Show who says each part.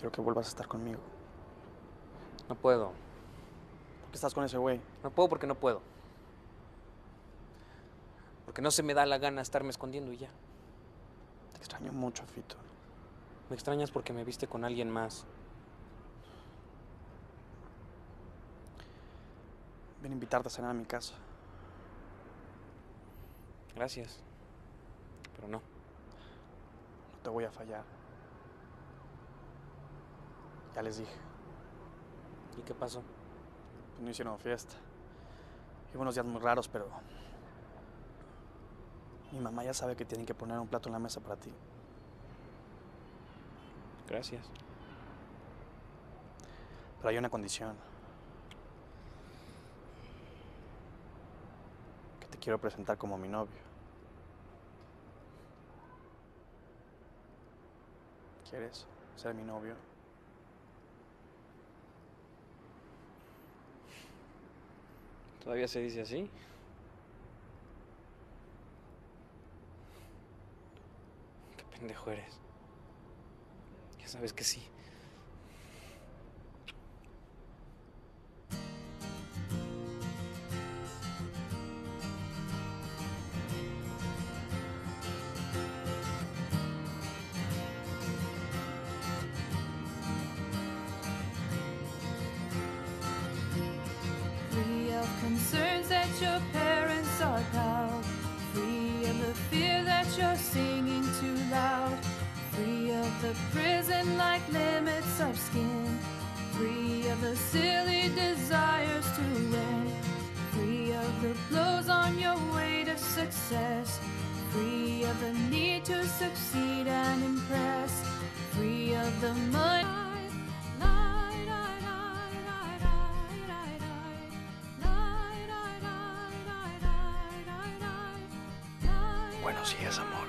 Speaker 1: Quiero que vuelvas a estar conmigo.
Speaker 2: No puedo.
Speaker 1: ¿Por qué estás con ese güey?
Speaker 2: No puedo porque no puedo. Porque no se me da la gana estarme escondiendo y ya.
Speaker 1: Te extraño mucho, Fito.
Speaker 2: Me extrañas porque me viste con alguien más.
Speaker 1: Ven a invitarte a cenar a mi casa.
Speaker 2: Gracias. Pero no.
Speaker 1: No te voy a fallar. Ya les dije.
Speaker 2: ¿Y qué pasó?
Speaker 1: Pues no hicieron fiesta. Y unos días muy raros, pero... Mi mamá ya sabe que tienen que poner un plato en la mesa para ti.
Speaker 2: Gracias.
Speaker 1: Pero hay una condición. Que te quiero presentar como mi novio. ¿Quieres ser mi novio?
Speaker 2: ¿Todavía se dice así? Qué pendejo eres. Ya sabes que sí.
Speaker 3: Free of concerns that your parents are proud. Free of the fear that you're singing too loud. Free of the prison-like limits of skin. Free of the silly desires to win. Free of the blows on your way to success. Free of the need to succeed and impress. Free of the money.
Speaker 1: Buenos días, amor.